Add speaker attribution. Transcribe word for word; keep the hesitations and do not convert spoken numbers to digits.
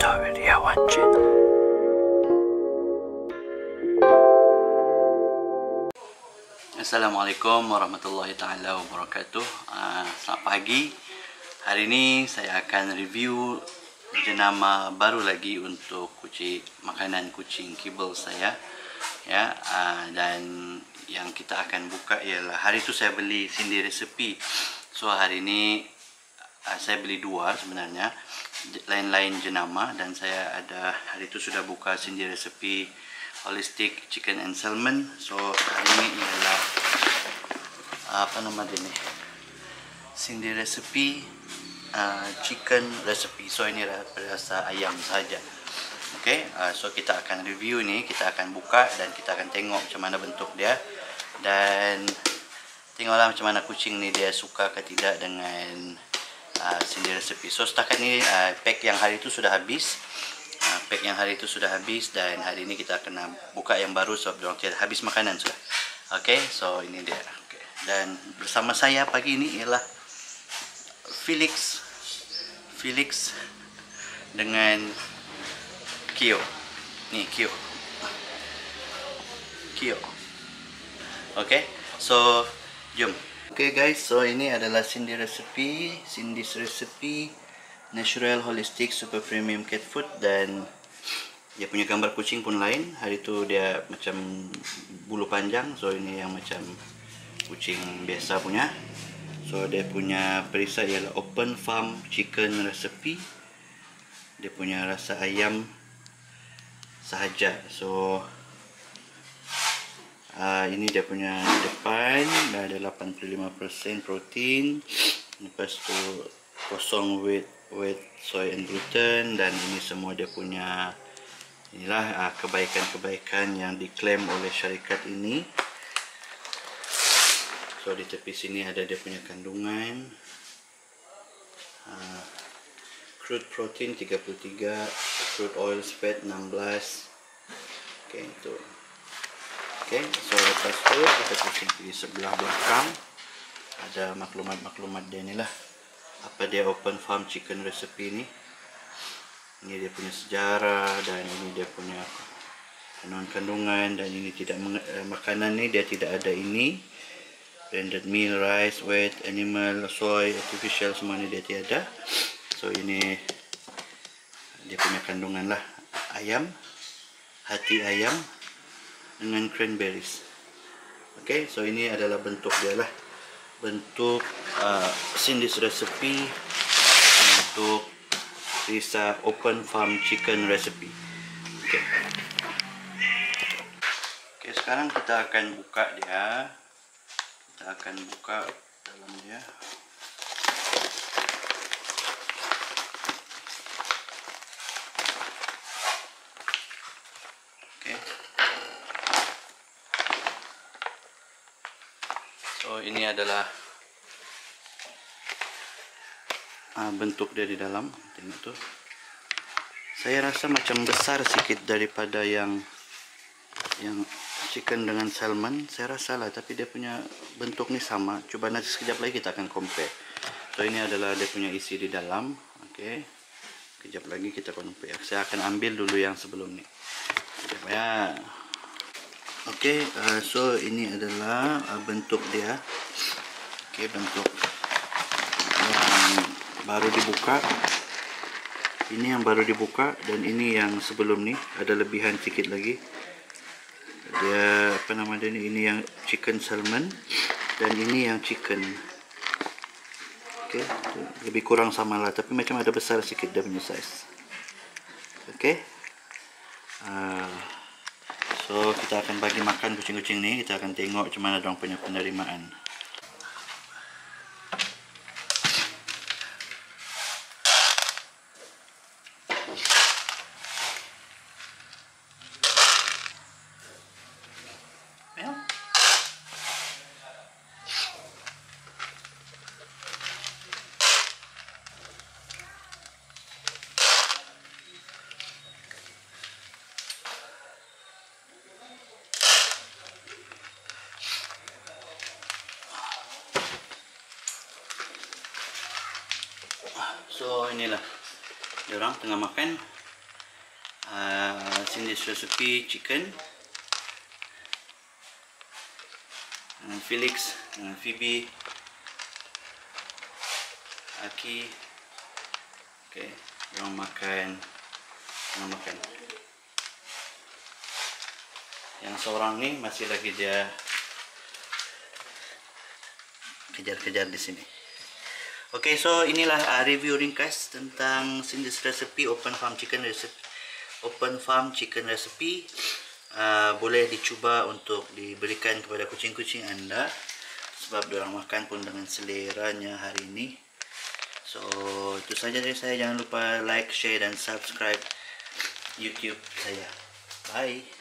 Speaker 1: Rizal Wiryawan Channel. Assalamualaikum warahmatullahi taala wabarakatuh. Uh, selamat pagi. Hari ini saya akan review jenama baru lagi untuk kucing, makanan kucing kibble saya. Ya, uh, dan yang kita akan buka ialah, hari itu saya beli Cindy Recipe. So hari ini uh, saya beli dua sebenarnya, lain-lain jenama, dan saya ada hari itu sudah buka Cindy Recipe Holistic Chicken and Salmon. So hari ini ialah apa nama dia ni, Cindy Recipe uh, Chicken Recipe. So ini rasa ayam saja. Okay, uh, so kita akan review ni, kita akan buka dan kita akan tengok macam mana bentuk dia, dan tengoklah macam mana kucing ni dia suka ke tidak dengan uh, Cindy Recipe. So setakat ni uh, pack yang hari itu sudah habis. Uh, pack yang hari itu sudah habis, dan hari ini kita akan buka yang baru sebab diorang tiada habis makanan sudah. Okay, so ini dia. Okay. Dan bersama saya pagi ini ialah Felix Felix dengan Kyo. Ni Kyo. Kyo. Okay, so jom. Okay guys, so ini adalah Cindy Recipe, Cindy's Recipe Natural Holistic Super Premium Cat Food, dan dia punya gambar kucing pun lain. Hari tu dia macam bulu panjang, so ini yang macam kucing biasa punya. So dia punya perisai ialah Open Farm Chicken Recipe. Dia punya rasa ayam sahaja. So uh, ini dia punya depan, dah ada lapan puluh lima peratus protein. Lepas tu kosong with with soy and gluten, dan ini semua dia punya inilah kebaikan-kebaikan uh, yang diklaim oleh syarikat ini. So di tepi sini ada dia punya kandungan. Uh, crude protein tiga puluh tiga, crude oil fat enam belas. Okey, itu. Okey, so lepas tu kita pusing di sebelah belakang. Ada maklumat-maklumat dia ni lah. Apa dia Open Farm Chicken Recipe ni. Ini dia punya sejarah, dan ini dia punya kandungan-kandungan, dan ini tidak makanan ni dia tidak ada ini. Blended meal, rice, wheat, animal, soy, artificial, semua ni dia tiada. So ini dia punya kandungan lah. Ayam, hati ayam dengan cranberries. Okay, so ini adalah bentuk dia lah. Bentuk uh, Cindy's Recipe untuk Risa Open Farm Chicken Recipe. Okay. Okay, sekarang kita akan buka dia. Kita akan buka dalam dia. Okay. So ini adalah uh, bentuk dia di dalam. Tengok tu. Saya rasa macam besar sikit daripada yang yang chicken dengan salmon. Saya rasa lah, tapi dia punya bentuk ni sama. Cuba nanti sekejap lagi kita akan compare. So ini adalah dia punya isi di dalam. Okay. Kejap lagi kita compare. Saya akan ambil dulu yang sebelum ni. Sekejap ya. Okay, uh, so ini adalah uh, bentuk dia. Okay, bentuk yang baru dibuka. Ini yang baru dibuka, dan ini yang sebelum ni. Ada lebihan sikit lagi. Dia apa nama dia ni? Ini yang chicken salmon, dan ini yang chicken. Okay, lebih kurang sama lah, tapi macam ada besar sikit dia punya size. Okay. Uh, So kita akan bagi makan kucing-kucing ni. Kita akan tengok macam mana diorang punya penerimaan. So inilah diorang tengah makan. uh, Cindy's Recipe chicken, uh, Felix, uh, Phoebe, Aki. Okay, orang makan, orang makan. Yang seorang ni masih lagi dia kejar-kejar di sini. Okay, so inilah uh, review ringkas tentang Cindy's Recipe Open Farm Chicken Recipe. Open Farm Chicken Recipe. Uh, boleh dicuba untuk diberikan kepada kucing-kucing anda, sebab diorang makan pun dengan seleranya hari ini. So itu saja dari saya. Jangan lupa like, share dan subscribe YouTube saya. Bye.